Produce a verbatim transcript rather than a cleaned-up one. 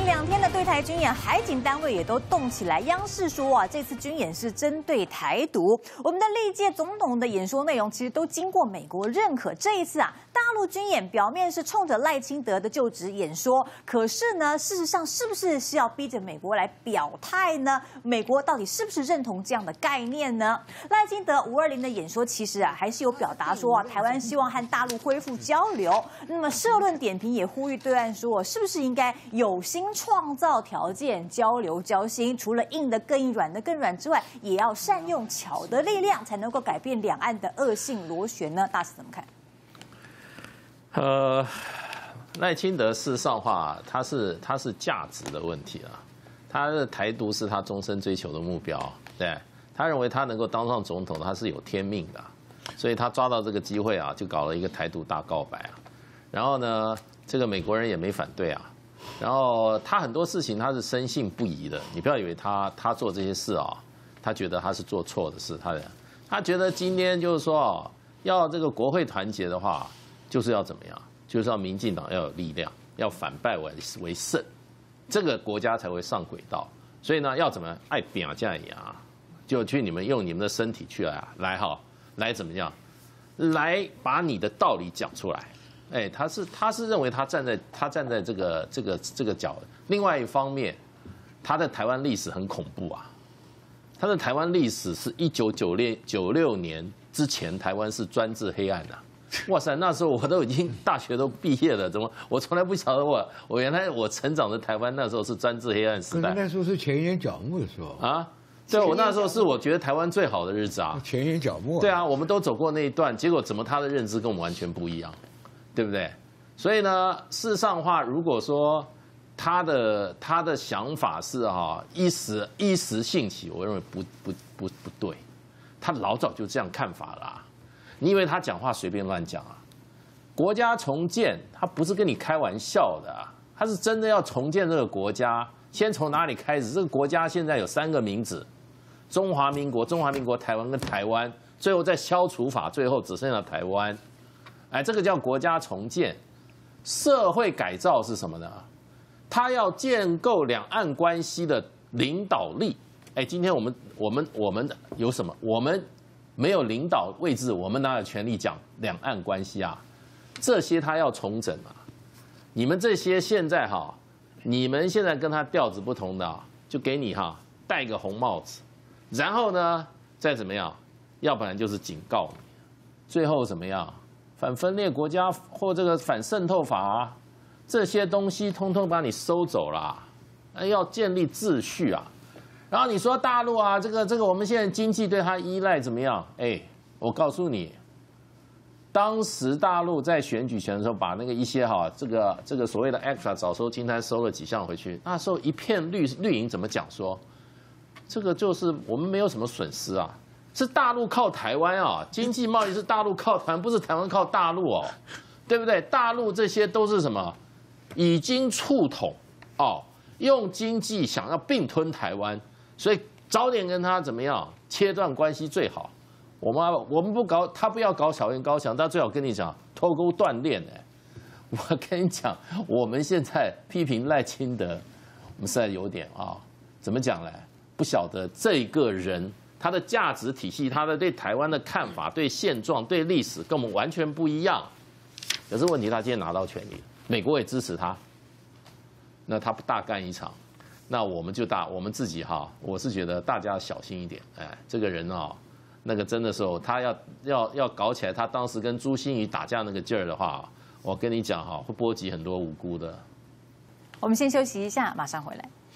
两天的对台军演，海警单位也都动起来。央视说啊，这次军演是针对台独。我们的历届总统的演说内容其实都经过美国认可。这一次啊，大陆军演表面是冲着赖清德的就职演说，可是呢，事实上是不是是要逼着美国来表态呢？美国到底是不是认同这样的概念呢？赖清德五二零的演说其实啊，还是有表达说啊，台湾希望和大陆恢复交流。那么社论点评也呼吁对岸说，是不是应该有心创造条件交流交心，除了硬的更硬、软的更软之外，也要善用巧的力量，才能够改变两岸的恶性螺旋呢？大使怎么看？ 呃，赖清德事实上话，他是他是价值的问题啊，他的台独是他终身追求的目标，对，他认为他能够当上总统，他是有天命的，所以他抓到这个机会啊，就搞了一个台独大告白啊，然后呢，这个美国人也没反对啊。然后他很多事情他是深信不疑的，你不要以为他他做这些事啊，他觉得他是做错的事，他他觉得今天就是说啊，要这个国会团结的话，就是要怎么样，就是要民进党要有力量，要反败为为胜，这个国家才会上轨道。所以呢，要怎么样爱表架牙，就去你们用你们的身体去啊，来哈，来怎么样，来把你的道理讲出来。哎，他是他是认为他站在他站在这个这个这个角。另外一方面，他的台湾历史很恐怖啊。他的台湾历史是一九九六九六年之前，台湾是专制黑暗的、啊。哇塞，那时候我都已经大学都毕业了，怎么我从来不晓得我我原来我成长的台湾那时候是专制黑暗时代。 那时候是前烟角木的时候啊。对，我那时候是我觉得台湾最好的日子啊。 前烟角木。 对啊，我们都走过那一段，结果怎么他的认知跟我们完全不一样？对不对？所以呢，事实上的话，如果说他的他的想法是哈一时一时兴起，我认为不不不不对，他老早就这样看法啦。你以为他讲话随便乱讲啊？国家重建，他不是跟你开玩笑的、啊，他是真的要重建这个国家。先从哪里开始？这个国家现在有三个名字：中华民国、中华民国台湾跟台湾，最后再消除法，最后只剩下台湾。哎，这个叫国家重建，社会改造是什么呢？他要建构两岸关系的领导力。哎，今天我们我们我们有什么？我们没有领导位置，我们哪有权利讲两岸关系啊？这些他要重整啊！你们这些现在哈，你们现在跟他调子不同的、啊，就给你哈戴个红帽子，然后呢再怎么样？要不然就是警告你，最后怎么样？反分裂国家或这个反渗透法、啊，这些东西通通把你收走了，要建立秩序啊。然后你说大陆啊，这个这个我们现在经济对它依赖怎么样？哎，我告诉你，当时大陆在选举权的时候，把那个一些哈这个这个所谓的 extra 早收清单收了几项回去，那时候一片绿绿营怎么讲说，这个就是我们没有什么损失啊。是大陆靠台湾啊，经济贸易是大陆靠台湾，不是台湾靠大陆哦，对不对？大陆这些都是什么？已经触统哦，用经济想要并吞台湾，所以早点跟他怎么样切断关系最好。我们我们不搞，他不要搞小院高墙，他最好跟你讲脱钩断链哎。我跟你讲，我们现在批评赖清德，我们实在有点啊，怎么讲呢？不晓得这个人。他的价值体系，他的对台湾的看法、对现状、对历史跟我们完全不一样。可是问题，他今天拿到权力，美国也支持他，那他不大干一场，那我们就大我们自己哈，我是觉得大家要小心一点。哎，这个人啊，那个真的时候，他要要要搞起来，他当时跟朱馨予打架那个劲儿的话，我跟你讲哈，会波及很多无辜的。 我们先休息一下，马上回来。